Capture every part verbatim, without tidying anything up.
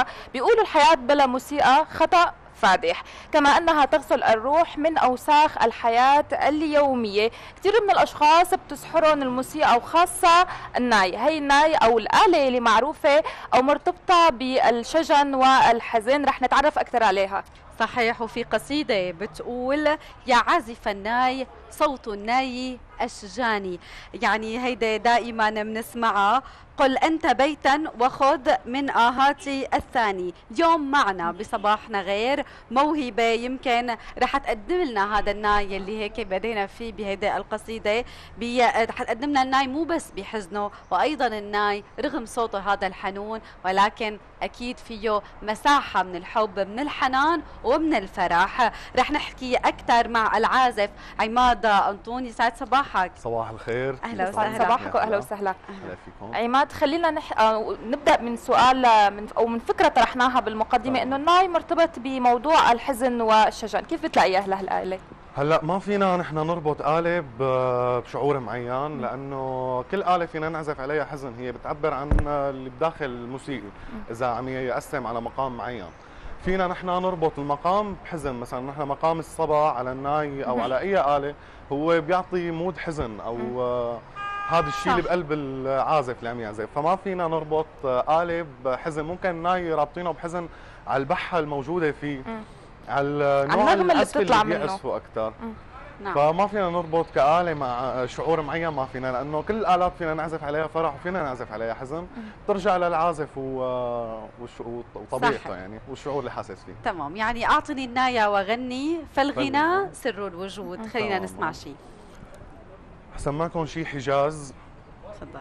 موسيقى. بيقولوا الحياة بلا موسيقى خطأ فادح، كما أنها تغسل الروح من أوساخ الحياة اليومية. كثير من الأشخاص بتسحرهم الموسيقى، وخاصة الناي. هي الناي أو الآلة اللي معروفة أو مرتبطة بالشجن والحزن، رح نتعرف أكثر عليها. صحيح. وفي قصيدة بتقول: يا عازف الناي صوت الناي أشجاني. يعني هيدا دائما بنسمعها. قل أنت بيتا وخذ من آهاتي الثاني. اليوم معنا بصباحنا غير موهبة يمكن رح تقدم لنا هذا الناي اللي هيك بدينا فيه بهيدا القصيدة. رح تقدم لنا الناي مو بس بحزنه، وأيضا الناي رغم صوته هذا الحنون، ولكن أكيد فيه مساحة من الحب، من الحنان ومن الفرح. رح نحكي أكثر مع العازف عماد أنطوني. سعد صباحك. صباح الخير. أهلا وسهلا. صباحك واهلا وسهلا. اهلا فيكم. عماد، خلينا نح... آه، نبدا من سؤال من او من فكره طرحناها بالمقدمه، انه الناي مرتبط بموضوع الحزن والشجن، كيف بتلاقيها لهالآلة؟ هلا ما فينا نحن نربط آلة بشعور معين، لانه كل آلة فينا نعزف عليها حزن، هي بتعبر عن اللي بداخل الموسيقي. اذا عم يقسم على مقام معين، فينا نحن نربط المقام بحزن. مثلا نحن مقام الصبا على الناي او على اي آلة هو بيعطي مود حزن، او هذا الشيء اللي بقلب العازف اللي عم يعزف. فما فينا نربط آلة بحزن. ممكن الناي رابطينه بحزن على البحة الموجودة فيه، على النوع العزف اللي بيعزفوا اكثر. نعم. فما فينا نربط كآلة مع شعور معين، ما فينا، لانه كل الآلات فينا نعزف عليها فرح وفينا نعزف عليها حزن. بترجع للعازف وطبيعته يعني والشعور اللي حاسس فيه. تمام. يعني اعطني النايا وغني، فالغنى سر الوجود. خلينا نسمع شيء. حسمعكم شيء حجاز. تفضل.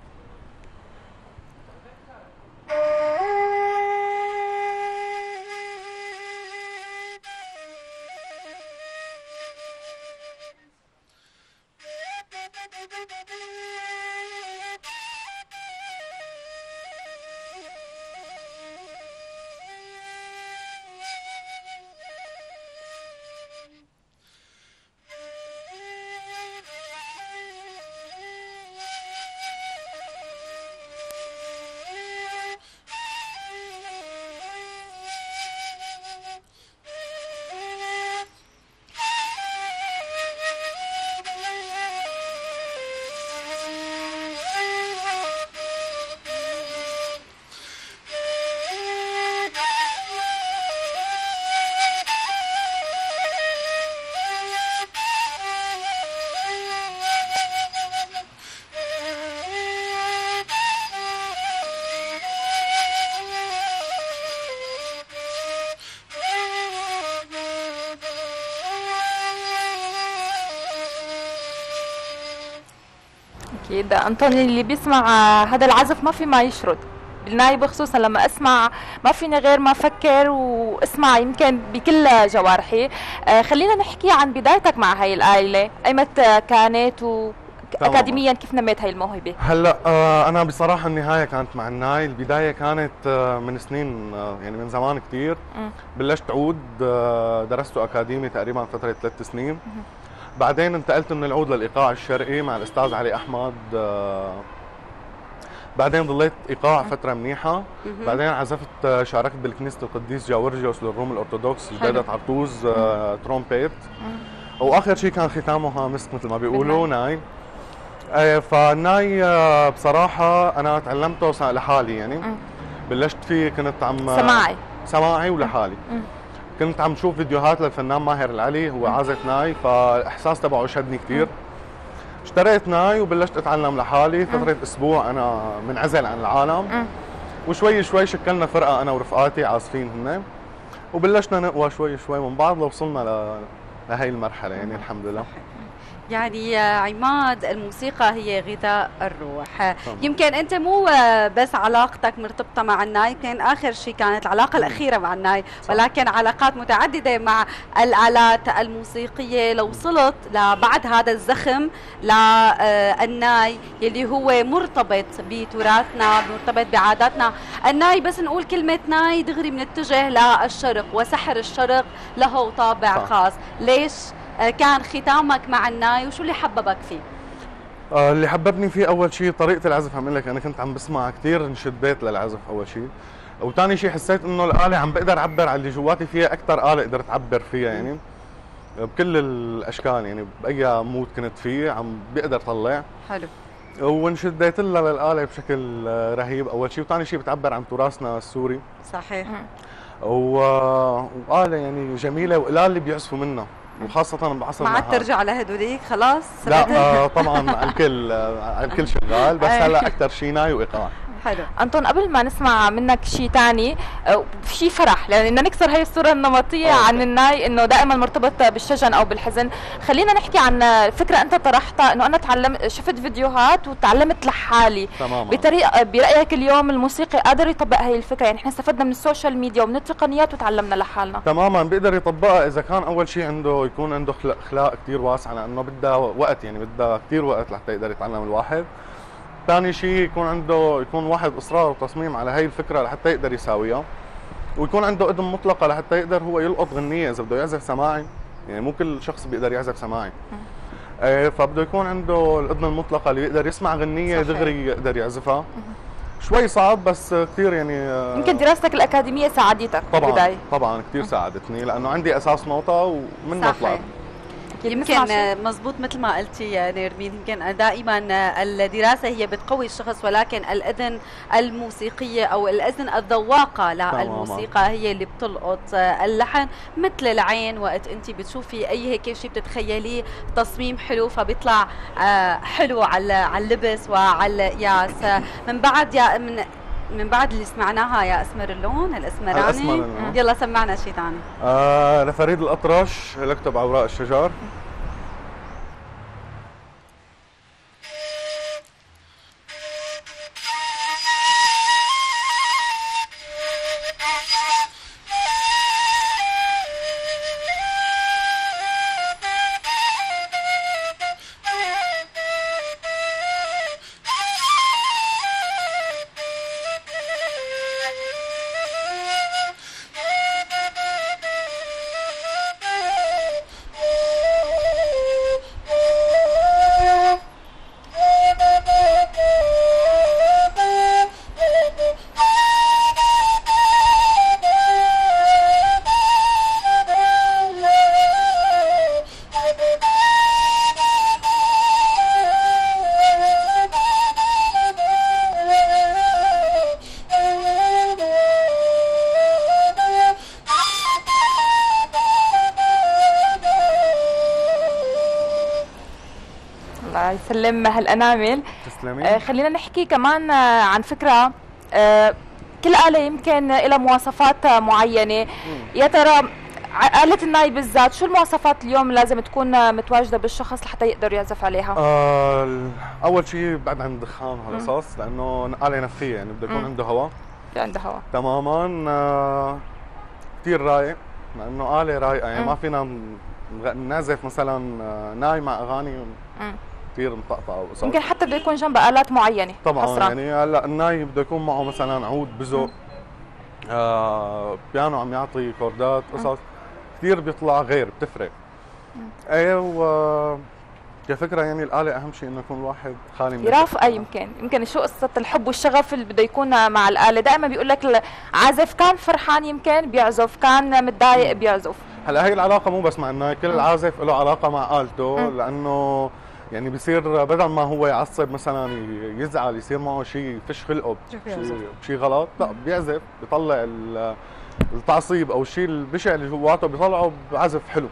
اكيد انطوني، اللي بيسمع هذا العزف ما في ما يشرد بالنايب، خصوصا لما اسمع ما فيني غير ما افكر واسمع يمكن بكل جوارحي. آه خلينا نحكي عن بدايتك مع هاي الآلة، ايمتى كانت واكاديميا كيف نميت هاي الموهبة؟ هلا آه انا بصراحة النهاية كانت مع الناي. البداية كانت آه من سنين، آه يعني من زمان كثير. بلشت عود، آه درست اكاديمي تقريبا فترة ثلاث سنين. م. بعدين انتقلت من العود للايقاع الشرقي مع الاستاذ علي احمد. آه بعدين ضليت ايقاع فتره منيحه. بعدين عزفت، شاركت بالكنيسه القديس جاورجيوس للروم الارثوذكس جديدة عرطوز، آه ترومبيت. واخر شيء كان ختامها مسك مثل ما بيقولوا ناي. آه فالناي آه بصراحه انا تعلمته لحالي يعني. مم. بلشت فيه كنت عم سماعي سماعي ولحالي. مم. كنت عم شوف فيديوهات للفنان ماهر العلي، هو عازف ناي، فالاحساس تبعه شدني كثير. اشتريت ناي وبلشت اتعلم لحالي فتره اسبوع، انا منعزل عن العالم. وشوي شوي شكلنا فرقه انا ورفقاتي عازفين هن، وبلشنا نقوى شوي شوي من بعض لوصلنا ل... لهي المرحله يعني الحمد لله. يعني يا عماد، الموسيقى هي غذاء الروح. يمكن انت مو بس علاقتك مرتبطه مع الناي، يمكن اخر شيء كانت العلاقه الاخيره مع الناي، ولكن علاقات متعدده مع الالات الموسيقيه. لو وصلت لبعد هذا الزخم للناي يلي هو مرتبط بتراثنا، مرتبط بعاداتنا. الناي بس نقول كلمه ناي دغري بنتجه للشرق، وسحر الشرق له طابع خاص. ليش كان ختامك مع الناي وشو اللي حببك فيه؟ آه اللي حببني فيه اول شيء طريقه العزف. عم لك انا كنت عم بسمع كثير نشد بيت للعزف اول شيء. وثاني شيء حسيت انه الاله عم بقدر اعبر عن اللي جواتي فيها اكثر اله قدرت اعبر فيها يعني بكل الاشكال، يعني باي مود كنت فيه عم بقدر طلع. حلو. وانشديت لها للاله بشكل رهيب اول شيء، وثاني شيء بتعبر عن تراثنا السوري. صحيح. و... واله يعني جميله وقلال اللي بيعزفوا منها، وخاصة بعصرنا ما عاد ترجع لهدوليك خلاص؟ لا آه طبعا على الكل على الكل شغال، بس هلا أكثر شيء ناي وإيقاع. حلو. أنطون، قبل ما نسمع منك شيء ثاني، شيء فرح، لأن بدنا نكسر هي الصورة النمطية أوه. عن الناي إنه دائما مرتبط بالشجن أو بالحزن. خلينا نحكي عن فكرة أنت طرحتها، إنه أنا تعلمت، شفت فيديوهات وتعلمت لحالي تماما. بطريقة، برأيك اليوم الموسيقي قادر يطبق هي الفكرة؟ يعني إحنا استفدنا من السوشيال ميديا ومن التقنيات وتعلمنا لحالنا. تماما، بيقدر يطبقها إذا كان أول شيء عنده يكون عنده أخلاق كثير واسعة، لأنه بدها وقت، يعني بدها كثير وقت لحتى يقدر يتعلم الواحد. ثاني شيء يكون عنده يكون واحد اصرار وتصميم على هي الفكره لحتى يقدر يساويها، ويكون عنده اذن مطلقه لحتى يقدر هو يلقط غنيه. اذا بده يعزف سماعي، يعني مو كل شخص بيقدر يعزف سماعي، ايه، فبده يكون عنده الاذن المطلقه اللي يقدر يسمع غنيه دغري يقدر يعزفها. شوي صعب بس كثير يعني. يمكن دراستك الاكاديميه ساعدتك طبعا بالبدايه. طبعا كثير ساعدتني، لانه عندي اساس نوطه ومنه طلعت. يمكن مزبوط مثل ما قلتي يا نيرمين، يمكن دائما الدراسة هي بتقوي الشخص، ولكن الأذن الموسيقية أو الأذن الذواقة للموسيقى هي اللي بتلقط اللحن، مثل العين وقت أنت بتشوفي أي هيك شيء بتتخيليه تصميم حلو فبيطلع حلو على على اللبس وعلى القياس. من بعد يا من من بعد اللي سمعناها يا اسمر اللون الاسمراني، يلا سمعنا شيء ثاني. آه لفريد الأطرش اللي كتب اوراق الشجر. يسلم هالانامل. تسلمي. آه خلينا نحكي كمان آه عن فكره، آه كل آلة يمكن لها مواصفات معينه. يا ترى آلة الناي بالذات شو المواصفات اليوم لازم تكون متواجده بالشخص لحتى يقدر يعزف عليها؟ آه اول شيء بعد عن الدخان وهالقصص، لانه آلة نفسيه، يعني بده يكون عنده هواء. عنده هواء تماما. آه كثير رايق، لانه آلة رايقه، يعني ما فينا نعزف مثلا ناي مع اغاني كثير مطقطعه وقصص. يمكن حتى بده يكون جنبه آلات معينه طبعا حصرا. يعني هلا الناي بده يكون معه مثلا عود بزق، آه بيانو عم يعطي كوردات، قصص كثير بيطلع غير، بتفرق. ايه، و كفكره يعني الآلة اهم شيء انه يكون الواحد خالي من يرافقه. يمكن يمكن شو قصه الحب والشغف اللي بده يكون مع الآلة. دائما بيقول لك العازف كان فرحان يمكن بيعزف، كان متضايق بيعزف. هلا هي العلاقه مو بس مع الناي، كل العازف له علاقه مع آلته، لانه يعني بصير بدل ما هو يعصب مثلا يزعل، يصير معه شيء فش خلقه بشيء غلط، لا بيعزف بيطلع التعصيب او الشيء البشع اللي جواته بيطلعه بعزف حلو.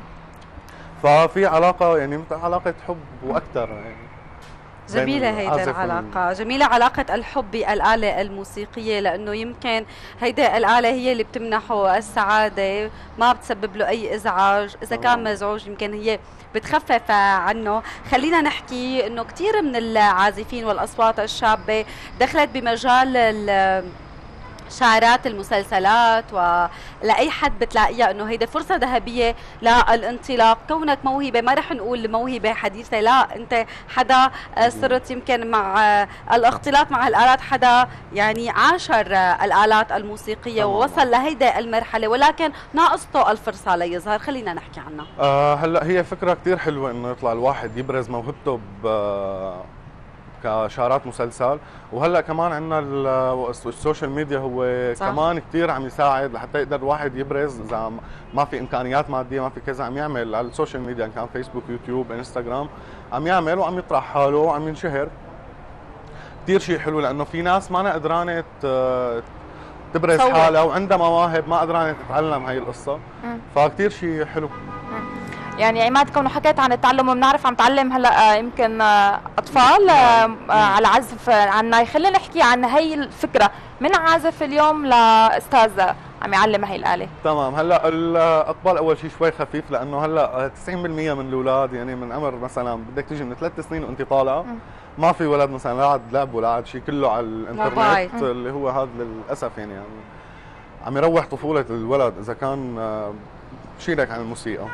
ففي علاقه يعني مثل علاقه حب واكثر يعني. جميلة هيدا العلاقة، جميلة علاقة الحب بالآلة الموسيقية، لأنه يمكن هيدا الآلة هي اللي بتمنحه السعادة، ما بتسبب له أي إزعاج، إذا كان مزعوج يمكن هي بتخفف عنه. خلينا نحكي إنه كثير من العازفين والأصوات الشابة دخلت بمجال شعارات المسلسلات، ولأي حد بتلاقيها انه هيدا فرصة ذهبية للانطلاق. كونك موهبة، ما رح نقول موهبة حديثة، لا انت حدا صرت يمكن مع الاختلاط مع الآلات، حدا يعني عاشر الآلات الموسيقية ووصل لهيدا المرحلة، ولكن ناقصته الفرصة ليظهر. خلينا نحكي عنها. آه هلا هي فكرة كثير حلوة انه يطلع الواحد يبرز موهبته ب كشارات مسلسل. وهلا كمان عندنا السوشيال ميديا هو صح. كمان كثير عم يساعد لحتى يقدر الواحد يبرز اذا ما في امكانيات ماديه ما في كذا، عم يعمل على السوشيال ميديا كان فيسبوك يوتيوب انستغرام، عم يعمل وعم يطرح حاله وعم ينشهر. كثير شيء حلو لانه في ناس ما قدرانه تبرز صور. حالها وعندها مواهب ما قدرانه تتعلم هاي القصه، فكثير شيء حلو. يعني عماد كونه حكيت عن التعلم وبنعرف عم تعلم هلا يمكن اطفال على عزف على الناي، خلينا نحكي عن هي الفكره من عازف اليوم لاستاذ عم يعلم هي الاله. تمام. هلا الاقبال اول شيء شوي خفيف لانه هلا تسعين بالمئة من الاولاد يعني من عمر مثلا بدك تيجي من ثلاث سنين وانت طالعه ما في ولد مثلا لا لعب ولا عاد شيء، كله على الانترنت اللي هو هذا للاسف يعني, يعني عم يروح طفوله الولد اذا كان بشيلك عن الموسيقى.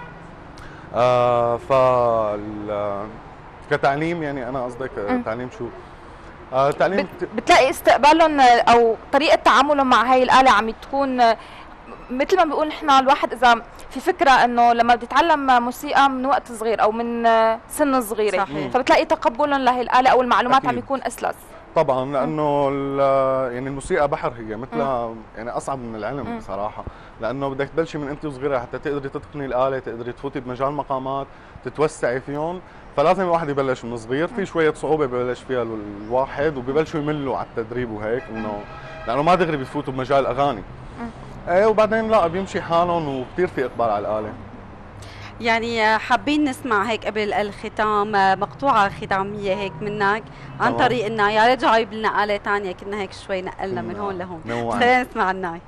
آه ف كتعليم يعني انا قصدك تعليم شو؟ آه تعليم بتلاقي استقبالهم او طريقه تعاملهم مع هاي الاله عم تكون مثل ما بيقول نحن الواحد اذا في فكره انه لما بدي اتعلم موسيقى من وقت صغير او من سن صغيره صحيح. فبتلاقي تقبلهم لهي الاله او المعلومات أكيد. عم يكون اسلس طبعا لانه يعني الموسيقى بحر هي مثلها يعني اصعب من العلم م. بصراحه، لانه بدك تبلشي من انت صغيره حتى تقدري تتقني الاله، تقدري تفوتي بمجال مقامات، تتوسعي فيهم، فلازم الواحد يبلش من صغير. في شويه صعوبه ببلش فيها الواحد وببلشوا يملوا على التدريب وهيك، انه لانه ما دغري بفوتوا بمجال اغاني. ايه وبعدين لا بيمشي حالهم وكثير في اقبال على الاله. يعني حابين نسمع هيك قبل الختام مقطوعة ختامية هيك منك عن طبعا. طريق الناي، يا ريت جايب لنا آلة ثانية كنا هيك شوي نقلنا من هون لهون. خلينا نسمع الناي.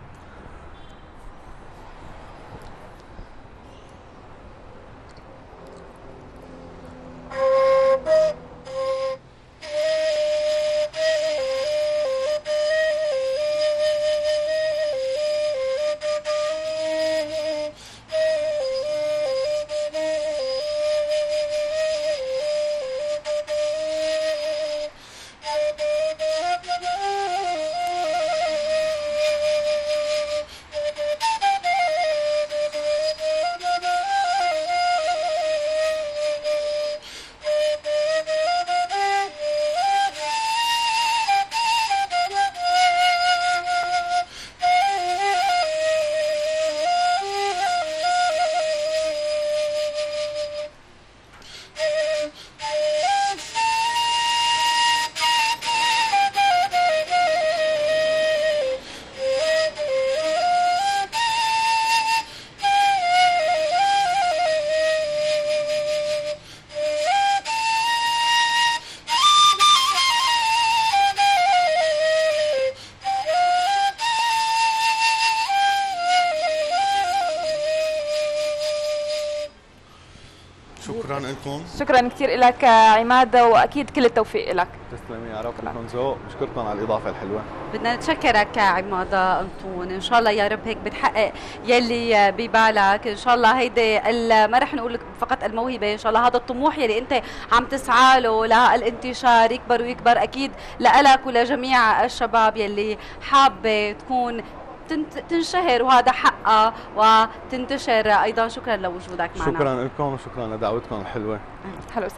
شكرا لكم. شكرا كثير لك عماد واكيد كل التوفيق لك. تسلمي يا رب لكم ذوق، بشكركم على الاضافه الحلوه. بدنا نتشكرك عماد انطون، ان شاء الله يا رب هيك بتحقق يلي ببالك، ان شاء الله هيدي ما رح نقول فقط الموهبه، ان شاء الله هذا الطموح يلي انت عم تسعى له للانتشار يكبر ويكبر اكيد لك ولجميع الشباب يلي حابه تكون تنشهر وهذا حقها وتنتشر ايضا. شكرا لوجودك معنا. شكرا لكم وشكرا لدعوتكم الحلوه. حلو.